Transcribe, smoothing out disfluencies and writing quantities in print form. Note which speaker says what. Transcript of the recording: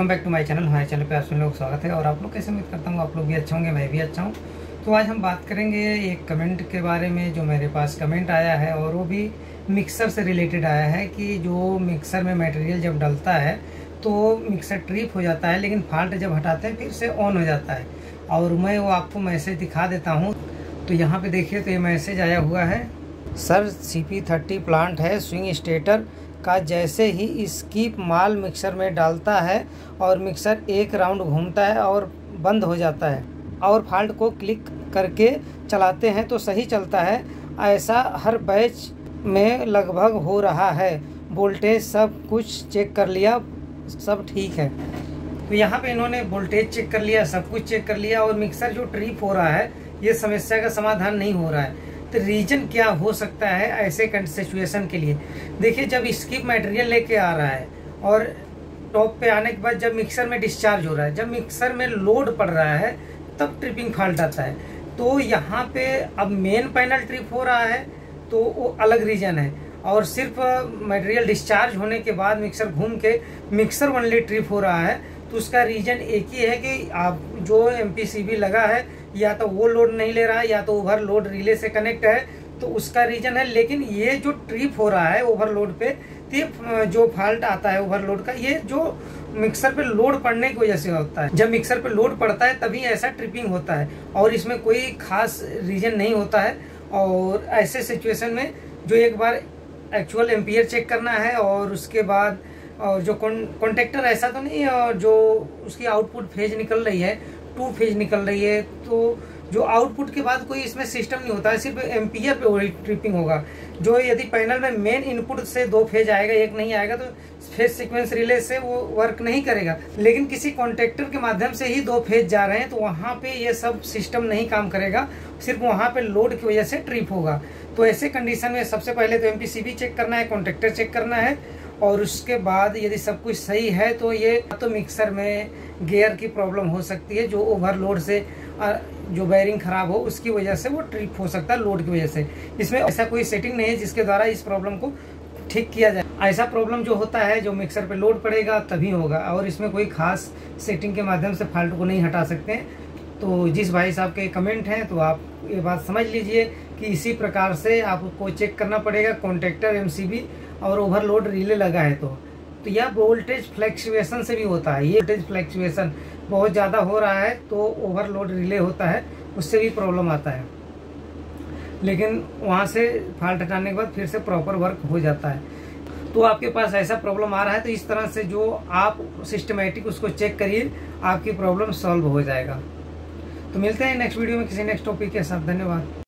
Speaker 1: Welcome back to my channel. हमारे channel पे आप सभी लोग स्वागत है। और आप लोग कैसे, उम्मीद करता हूँ आप लोग भी अच्छे होंगे, मैं भी अच्छा हूँ। तो आज हम बात करेंगे एक कमेंट के बारे में जो मेरे पास कमेंट आया है, और वो भी मिक्सर से रिलेटेड आया है कि जो मिक्सर में मटेरियल जब डलता है तो मिक्सर ट्रिप हो जाता है, लेकिन फॉल्ट जब हटाते हैं फिर से ऑन हो जाता है। और मैं वो आपको मैसेज दिखा देता हूँ। तो यहाँ पे देखिए, तो ये मैसेज आया हुआ है, सर CP30 प्लांट है स्विंग स्टेटर का, जैसे ही स्कीप माल मिक्सर में डालता है और मिक्सर एक राउंड घूमता है और बंद हो जाता है, और फॉल्ट को क्लिक करके चलाते हैं तो सही चलता है। ऐसा हर बैच में लगभग हो रहा है। वोल्टेज सब कुछ चेक कर लिया, सब ठीक है। तो यहाँ पे इन्होंने वोल्टेज चेक कर लिया, सब कुछ चेक कर लिया, और मिक्सर जो ट्रिप हो रहा है ये समस्या का समाधान नहीं हो रहा है। तो रीजन क्या हो सकता है ऐसे सिचुएशन के लिए? देखिए, जब स्किप मटेरियल लेके आ रहा है और टॉप पे आने के बाद जब मिक्सर में डिस्चार्ज हो रहा है, जब मिक्सर में लोड पड़ रहा है, तब ट्रिपिंग फॉल्ट आता है। तो यहाँ पे अब मेन पैनल ट्रिप हो रहा है तो वो अलग रीजन है, और सिर्फ मटेरियल डिस्चार्ज होने के बाद मिक्सर घूम के मिक्सर ओनली ट्रिप हो रहा है, तो उसका रीजन एक ही है कि आप जो MPCB लगा है या तो वो लोड नहीं ले रहा है, या तो ओवरलोड रिले से कनेक्ट है, तो उसका रीजन है। लेकिन ये जो ट्रिप हो रहा है ओवरलोड पे, तो जो फॉल्ट आता है ओवरलोड का, ये जो मिक्सर पे लोड पड़ने की वजह से होता है। जब मिक्सर पे लोड पड़ता है तभी ऐसा ट्रिपिंग होता है, और इसमें कोई खास रीजन नहीं होता है। और ऐसे सिचुएशन में जो एक बार एक्चुअल एम्पियर चेक करना है, और उसके बाद और जो कॉन्टेक्टर ऐसा तो नहीं है, और जो उसकी आउटपुट फेज निकल रही है 2 फेज निकल रही है, तो जो आउटपुट के बाद कोई इसमें सिस्टम नहीं होता है, सिर्फ एम्पियर पे वही ट्रिपिंग होगा। जो यदि पैनल में मेन इनपुट से 2 फेज आएगा, एक नहीं आएगा, तो फेज सीक्वेंस रिले से वो वर्क नहीं करेगा। लेकिन किसी कॉन्टेक्टर के माध्यम से ही 2 फेज जा रहे हैं, तो वहाँ पे ये सब सिस्टम नहीं काम करेगा, सिर्फ वहाँ पे लोड की वजह से ट्रिप होगा। तो ऐसे कंडीशन में सबसे पहले तो MPCB चेक करना है, कॉन्टेक्टर चेक करना है, और उसके बाद यदि सब कुछ सही है तो ये तो मिक्सर में गियर की प्रॉब्लम हो सकती है, जो ओवरलोड से जो बेयरिंग खराब हो उसकी वजह से वो ट्रिप हो सकता है, लोड की वजह से। इसमें ऐसा कोई सेटिंग नहीं है जिसके द्वारा इस प्रॉब्लम को ठीक किया जाए। ऐसा प्रॉब्लम जो होता है जो मिक्सर पे लोड पड़ेगा तभी होगा, और इसमें कोई खास सेटिंग के माध्यम से फॉल्ट को नहीं हटा सकते हैं। तो जिस भाई साहब के कमेंट हैं, तो आप ये बात समझ लीजिए कि इसी प्रकार से आपको चेक करना पड़ेगा, कॉन्टेक्टर MCB और ओवरलोड रिले लगा है तो यह वोल्टेज फ्लैक्चुएशन से भी होता है। ये वोल्टेज फ्लैक्चुएशन बहुत ज़्यादा हो रहा है तो ओवरलोड रिले होता है, उससे भी प्रॉब्लम आता है। लेकिन वहाँ से फॉल्ट हटाने के बाद फिर से प्रॉपर वर्क हो जाता है। तो आपके पास ऐसा प्रॉब्लम आ रहा है तो इस तरह से जो आप सिस्टमेटिक उसको चेक करिए, आपकी प्रॉब्लम सॉल्व हो जाएगा। तो मिलते हैं नेक्स्ट वीडियो में किसी नेक्स्ट टॉपिक के साथ। धन्यवाद।